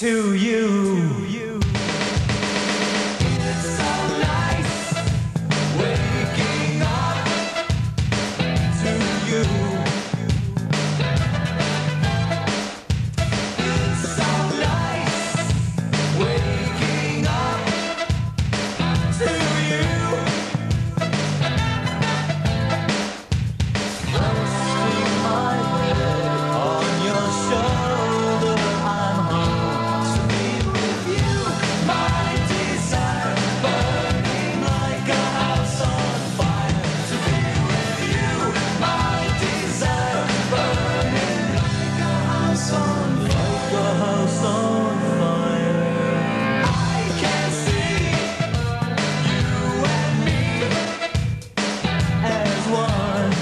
to you. It's so nice waking up to you. It's so nice waking up to you. Resting my head on your shoulder, I'm home to be with you. My desire burning like a house on fire. To be with you. My desire burning like a house on fire. Like a house on fire. I can see you and me as one.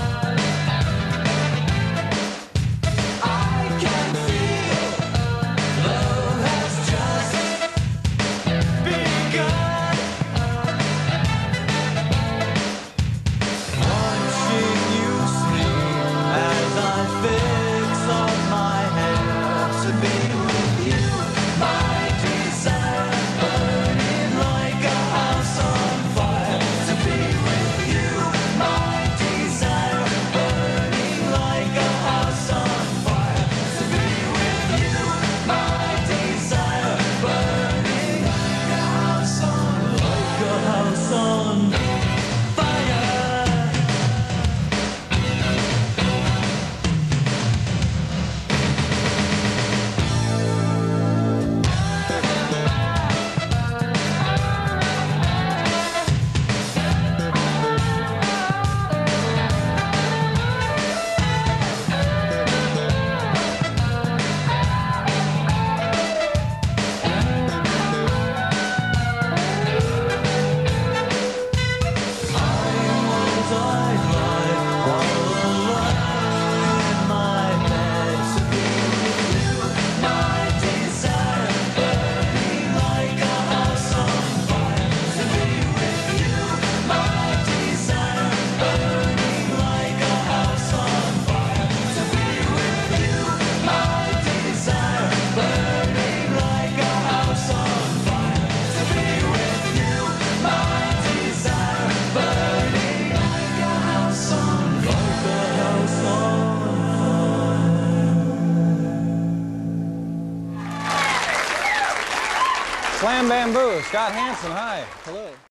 I can feel love has just begun. Watching you sleep as I fix up my hair to be with you. My desire burning like a house on fire. To be with you. My desire burning like a house on fire. To be with you. My desire burning like a house on fire. Like a house on fire. Slam Bamboo, Scott Hansen, hi. Hello.